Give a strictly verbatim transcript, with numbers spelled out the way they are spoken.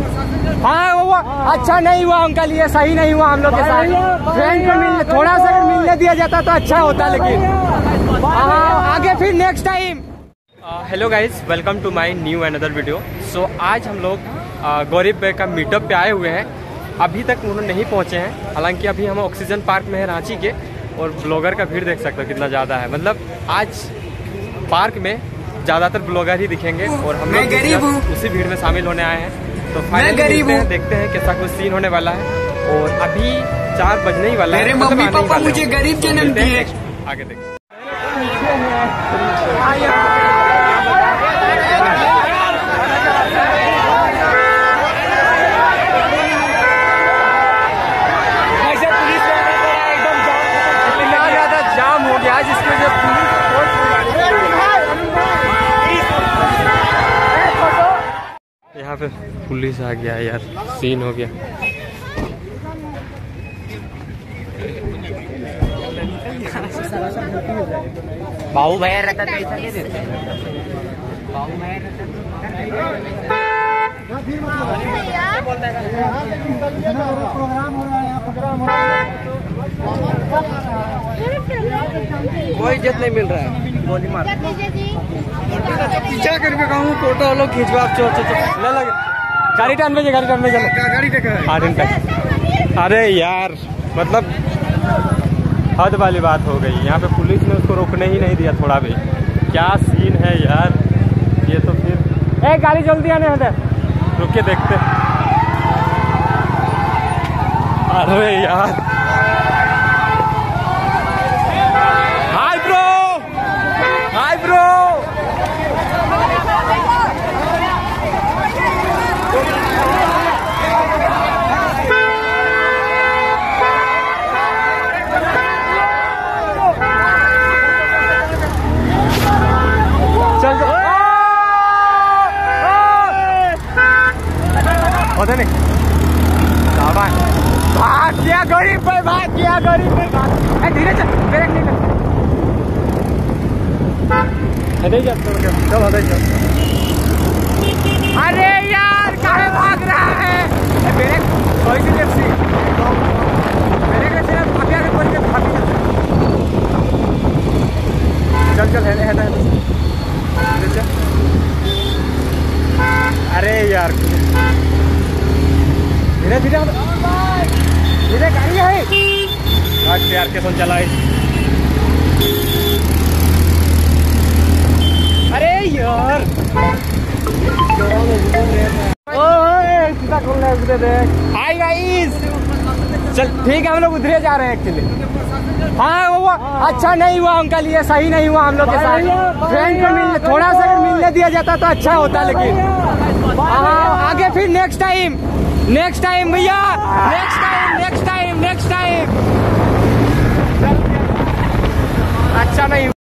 हाँ वो अच्छा नहीं हुआ अंकल, ये सही नहीं हुआ हम लोग के साथ। फ्रेंड को मिलने थोड़ा सा अगर मिलने दिया जाता तो अच्छा होता, लेकिन हाँ आगे फिर next time. Hello guys, welcome to my new another video. So आज हम लोग गौरीब भाई का मीटअप पे आए हुए हैं। अभी तक उन्होंने नहीं पहुंचे हैं, हालांकि अभी हम ऑक्सीजन पार्क में हैं रांची के, और ब्लॉगर का भीड़ देख सकते हो कितना ज़्यादा है। मतलब आज पार्क में ज़्यादातर ब्लॉगर ही दिखेंगे और हम लोग उसी भीड़ में शामिल होने आए हैं। तो फाइनली देखते हैं देखते हैं कैसा कुछ सीन होने वाला है। और अभी चार बजने ही वाला है। मेरे मम्मी पापा मुझे गरीब जन्म दिए। आगे देखते हैं। जाम हो गया जिसकी वजह यहाँ पे पुलिस आ गया यार, सीन हो गया। बाबू भैया रहता तो ऐसा नहीं देते। बाबू भैया रहता कोई इज्जत नहीं मिल रहा है। गोली मार पीछा करके कहूँ फोटो लोग खींचवा। चो चो चो लगे गाड़ी टान में गाड़ी टान में चलो गाड़ी तक। अरे यार मतलब हद वाली बात हो गई। यहाँ पे पुलिस ने उसको रोकने ही नहीं दिया थोड़ा भी। क्या सीन है यार ये तो। फिर ए गाड़ी जल्दी आने होते, रुक के देखते। अरे यार हाय ब्रो, हाय ब्रो। होते नहीं भाग गया गरीब भाई, भाग गया गरीब भाई, भाग। धीरे चल, ब्रेक नहीं कर। नहीं चल चल होते चल। अरे यार कहाँ भाग रहा है? ब्रेक कोई सी टैक्सी ब्रेक से भाग गया। कोई के भाग चल चल है है है। अरे यार धीरे धीरे धीरे गाड़ी है प्यार के संग चलाए। अरे यार हाय गाइस, चल ठीक है हम लोग उधरे जा रहे हैं एक्चुअली। हाँ वो अच्छा नहीं हुआ अंकल, ये सही नहीं हुआ हम लोग के साथ। फ्रेंड को मिलने थोड़ा सा अगर मिलने दिया जाता तो अच्छा होता, लेकिन हाँ आगे फिर नेक्स्ट टाइम नेक्स्ट टाइम भैया, next time next time next time अच्छा नहीं।